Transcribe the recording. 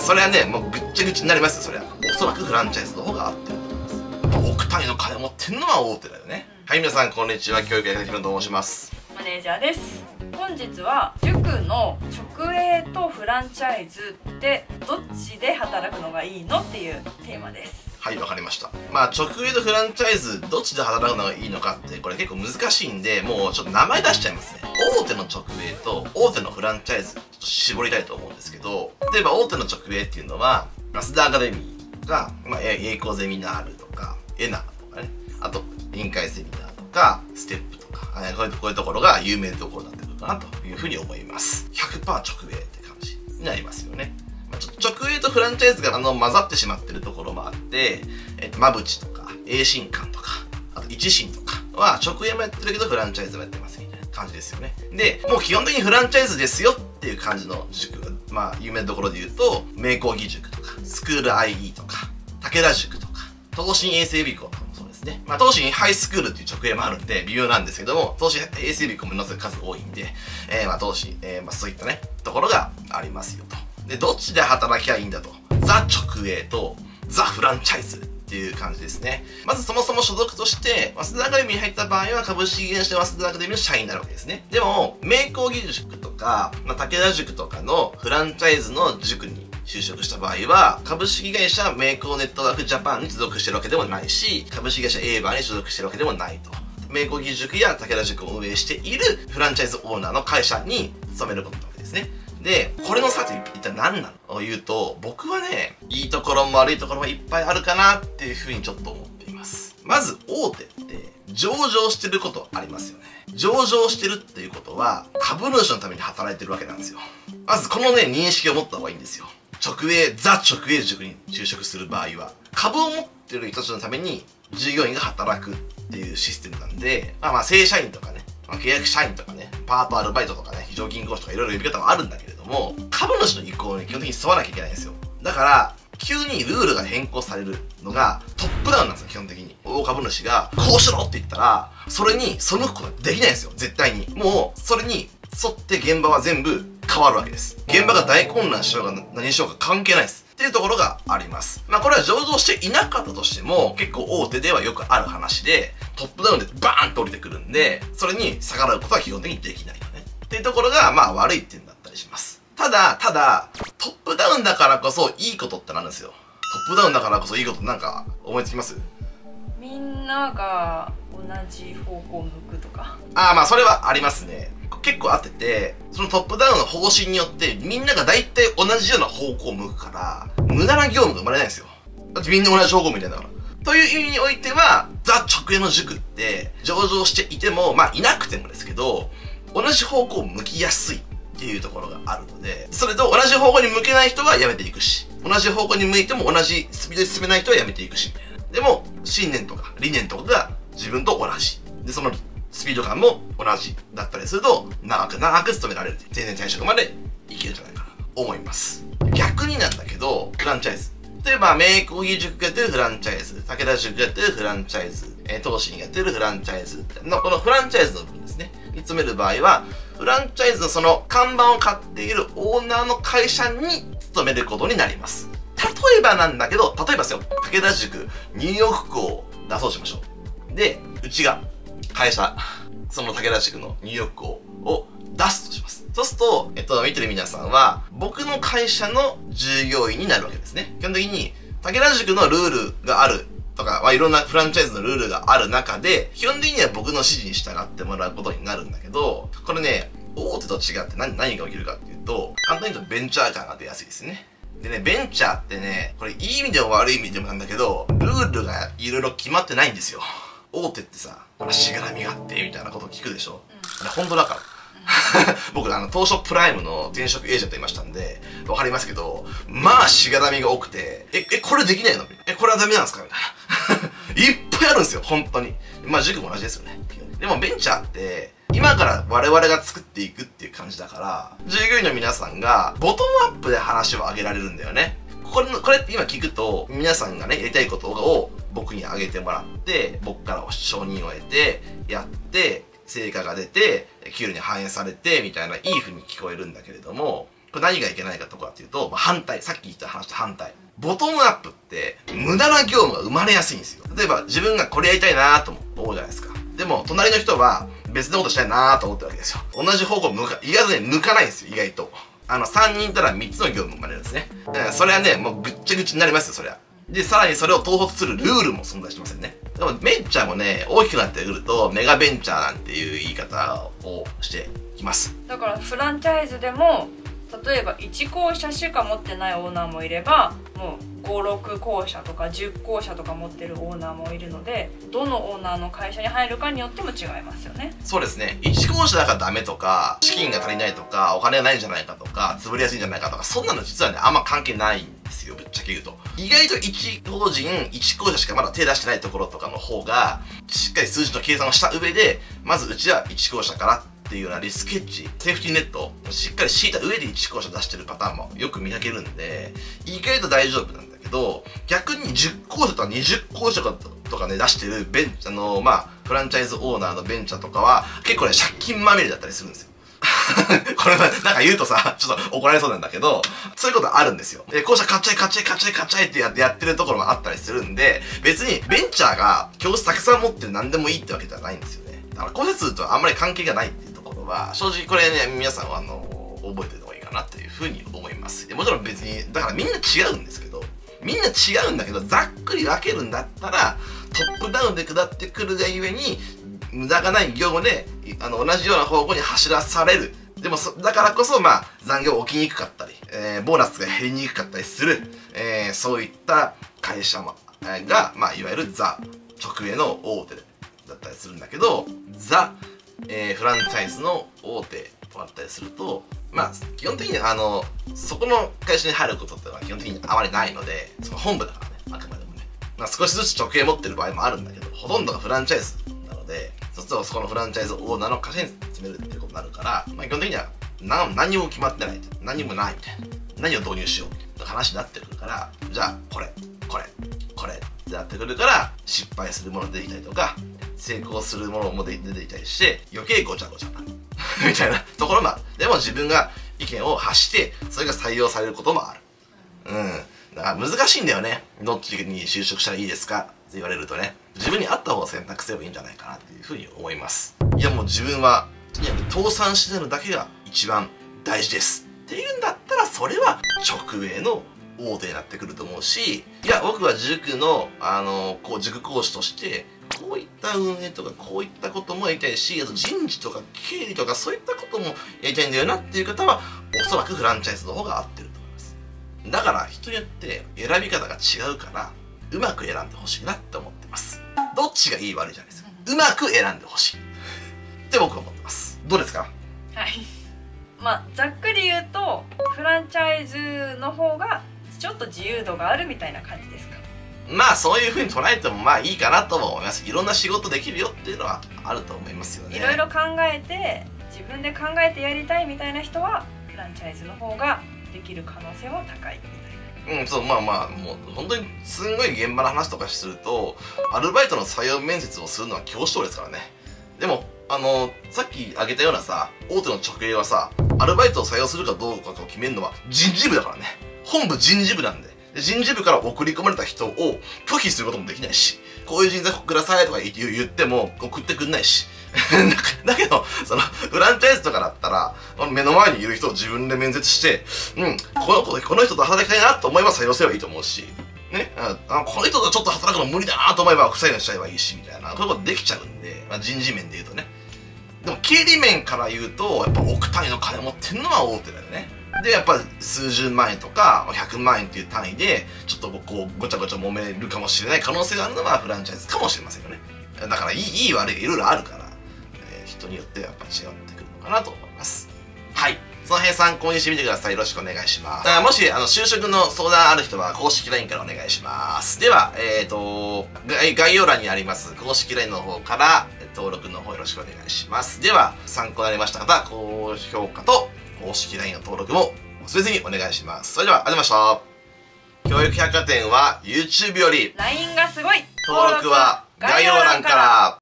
それはね、もうぐっちゃぐちゃになりますよ、それは。おそらくフランチャイズの方が合ってると思います。億単位の金持ってんのは大手だよね。はい、皆さんこんにちは、教育やひろと申します。 マネージャーです。本日は塾の直営とフランチャイズってどっちで働くのがいいのっていうテーマです。 はい、わかりました。まあ直営とフランチャイズどっちで働くのがいいのかってこれ結構難しいんで、もうちょっと名前出しちゃいますね。大手の直営と大手のフランチャイズちょっと絞りたいと思うんですけど、例えば大手の直営っていうのは増田アカデミーとか、栄光ゼミナールとかエナとかね、あと臨海セミナーとかステップとか、こういうところが有名なところになってくるかなというふうに思います。 100% 直営って感じになりますよね。直営とフランチャイズが混ざってしまってるところもあって、馬淵とか栄新館とかあと一新とかは直営もやってるけどフランチャイズもやってますみたいな感じですよね。でもう基本的にフランチャイズですよっていう感じの塾が有名なところで言うと明光義塾とかスクール IE とか武田塾とか東進衛生予備校とかもそうですね。東進ハイスクールっていう直営もあるんで微妙なんですけども、東進衛生予備校ものすごい数多いんで、東進、そういったねところがありますよと。でどっちで働きゃいいんだと、ザ直営とザフランチャイズっていう感じですね。まずそもそも所属として早稲田アカデミーに入った場合は株式会社早稲田アカデミーの社員になるわけですね。でも明光義塾とか、武田塾とかのフランチャイズの塾に就職した場合は株式会社明光ネットワークジャパンに所属してるわけでもないし、株式会社エーバーに所属してるわけでもないと。明光義塾や武田塾を運営しているフランチャイズオーナーの会社に勤めることなわけですね。で、これの差って一体何なのというと、僕はね、いいところも悪いところもいっぱいあるかなっていうふうにちょっと思っています。まず、大手って上場してることありますよね。上場してるっていうことは、株主のために働いてるわけなんですよ。まずこのね、認識を持った方がいいんですよ。ザ直営塾に就職する場合は、株を持ってる人たちのために従業員が働くっていうシステムなんで、正社員とかね、契約社員とかね、パートアルバイトとかね、非常勤講師とかいろいろ呼び方はあるんだけれども、株主の意向に基本的に沿わなきゃいけないんですよ。だから、急にルールが変更されるのがトップダウンなんですよ、基本的に。大株主が、こうしろって言ったら、それに背くことができないんですよ、絶対に。もう、それに沿って現場は全部変わるわけです。現場が大混乱しようが何しようが関係ないです。っていうところがあります。これは上場していなかったとしても、結構大手ではよくある話で、トップダウンでバーンと降りてくるんで、それに逆らうことは基本的にできないよね。っていうところが、悪い点だったりします。ただ、トップダウンだからこそいいことってなんですよ。トップダウンだからこそいいことなんか思いつきます？ みんなが同じ方向を向くとか。 それはありますね。結構あってて、そのトップダウンの方針によってみんなが大体同じような方向を向くから、無駄な業務が生まれないんですよ。だってみんな同じ方向みたいだから。という意味においては、ザ直営の塾って上場していても、いなくてもですけど、同じ方向を向きやすいっていうところがあるので、それと同じ方向に向けない人はやめていくし、同じ方向に向いても同じスピードで進めない人はやめていくし、でも信念とか理念とかが自分と同じで、そのスピード感も同じだったりすると長く勤められる、定年退職までいけるんじゃないかなと思います。逆になんだけど、フランチャイズ、例えば明光義塾がやってるフランチャイズ、武田塾がやってるフランチャイズ、東進がやってるフランチャイズのこのフランチャイズの部分ですねに勤める場合は、フランチャイズのその看板を買っているオーナーの会社に勤めることになります。例えばなんだけど、例えばですよ、武田塾ニューヨーク校を出そうとしましょう。で、うちが会社、その武田塾のニューヨーク校を出すとします。そうすると、見てる皆さんは、僕の会社の従業員になるわけですね。基本的に、武田塾のルールがあるとか、いろんなフランチャイズのルールがある中で、基本的には僕の指示に従ってもらうことになるんだけど、これね、大手と違って何が起きるかっていうと、簡単に言うとベンチャー感が出やすいですね。でね、ベンチャーってね、これいい意味でも悪い意味でもなんだけど、ルールがいろいろ決まってないんですよ。大手ってさ、しがらみがあってみたいなことを聞くでしょ。本当だから。僕東証プライムの転職エージェントいましたんでわかりますけど、しがらみが多くて、これできないの？これはダメなんですかみたいな。いっぱいあるんですよ、本当に。塾も同じですよね。でもベンチャーって今から我々が作っていくっていう感じだから、従業員の皆さんがボトムアップで話を上げられるんだよね。これって今聞くと、皆さんがねやりたいことを僕に上げてもらって、僕から承認を得てやって成果が出て給料に反映されてみたいないい風に聞こえるんだけれども、 これ何がいけないかとかっていうと、反対。さっき言った話と反対。ボトムアップって無駄な業務が生まれやすいんですよ。例えば自分がこれやりたいなーと思うじゃないですか。でも隣の人は別のことしたいなーと思ってるわけですよ。同じ方向意外とね、向かないんですよ、意外と。3人いたら3つの業務生まれるんですね。それはね、もうぐっちゃぐちゃになりますよ、そりゃ。で、さらにそれを統率するルールも存在してませんね。でもベンチャーもね、大きくなってくるとメガベンチャーなんていう言い方をしてきます。 だからフランチャイズでも例えば1校舎しか持ってないオーナーもいれば、もう5、6校舎とか10校舎とか持ってるオーナーもいるので、どのオーナーの会社に入るかによっても違いますよね。 そうですね。1校舎だからダメとか、資金が足りないとか、お金がないんじゃないかとか、潰れやすいんじゃないかとか、そんなの実はね、あんま関係ないんですよ、ぶっちゃけ言うと。意外と1法人、1校舎しかまだ手出してないところとかの方が、しっかり数字の計算をした上で、まずうちは1校舎からっていうようなリスケッチ、セーフティーネットをしっかり敷いた上で1校舎出してるパターンもよく見かけるんで、意外と大丈夫なんだけど、逆に10校舎とか20校舎とかね、出してるフランチャイズオーナーのベンチャーとかは、結構ね、借金まみれだったりするんですよ。これなんか言うとさ、ちょっと怒られそうなんだけど、そういうことあるんですよ。校舎買っちゃえってやってるところもあったりするんで、別にベンチャーが教室たくさん持ってる何でもいいってわけではないんですよね。だから校舎数とはあんまり関係がないっていうところは、正直これね、皆さんは覚えておいた方がいいかなっていうふうに思います。もちろん別に、だからみんな違うんですけど、ざっくり分けるんだったら、トップダウンで下ってくるがゆえに、無駄がない業務で、同じような方向に走らされる。でもだからこそ、残業起きにくかったり、ボーナスが減りにくかったりする、そういった会社が、いわゆるザ・直営の大手だったりするんだけど、ザ・フランチャイズの大手とあったりすると、基本的にそこの会社に入ることってのは基本的にあまりないので、その本部だからね、あくまでもね。少しずつ直営持ってる場合もあるんだけど、ほとんどがフランチャイズなので、そうするとそこのフランチャイズオーナーの会社に詰めるっていうことになるから、基本的には何も決まってない、何もないみたいな、何を導入しようって話になってくるから、じゃあこれってなってくるから、失敗するものが出てきたりとか、成功するものも出てきたりして、余計ごちゃごちゃなみたいなところもある。でも自分が意見を発して、それが採用されることもある。だから難しいんだよね。どっちに就職したらいいですかって言われるとね、自分に合った方を選択すればいいんじゃないかなっていうふうに思います。いやもう自分は、とにかく倒産してるだけが一番大事ですっていうんだったら、それは直営の大手になってくると思うし、いや僕は塾の塾講師としてこういった運営とかこういったこともやりたいし、あと人事とか経理とかそういったこともやりたいんだよなっていう方は、おそらくフランチャイズの方が合ってると思います。だから人によって選び方が違うから、うまく選んでほしいなって思ってます。どっちがいい悪いじゃないですか。うまく選んでほしいって僕は思ってます。どうですか？ はい。ざっくり言うと、フランチャイズの方がちょっと自由度があるみたいな感じですか？ そういう風に捉えてもいいかなとも思います。いろんな仕事できるよっていうのはあると思いますよね。 いろいろ考えて、自分で考えてやりたいみたいな人はフランチャイズの方ができる可能性も高いみたいな。 そう、もう本当にすんごい現場の話とかすると、アルバイトの採用面接をするのは教師長ですからね。でもさっき挙げたようなさ、大手の直営はさ、アルバイトを採用するかどうかを決めるのは人事部だからね。本部人事部なんで。人事部から送り込まれた人を拒否することもできないし、こういう人材くださいとか言っても送ってくんないし。だけど、フランチャイズとかだったら、目の前にいる人を自分で面接して、この人と働きたいなと思えば採用すればいいと思うし、ね、この人とちょっと働くの無理だなと思えば不採用しちゃえばいいし、みたいな、こういうことできちゃうんで、人事面で言うとね。でも経理面から言うと、やっぱ億単位の金持ってるのは大手だよね。で、やっぱ数十万円とか100万円っていう単位で、ちょっとごちゃごちゃ揉めるかもしれない可能性があるのはフランチャイズかもしれませんよね。だからいい悪いいろいろあるから、人によってやっぱ違ってくるのかなと思います。はい。その辺参考にしてみてください。よろしくお願いします。もし、就職の相談ある人は公式 LINE からお願いします。では、概要欄にあります公式 LINE の方から、登録の方よろしくお願いします。では、参考になりました方、高評価と公式 LINE の登録も忘れずにお願いします。それでは、ありがとうございました。教育百貨店は YouTube より LINE がすごい。 登録は概要欄から。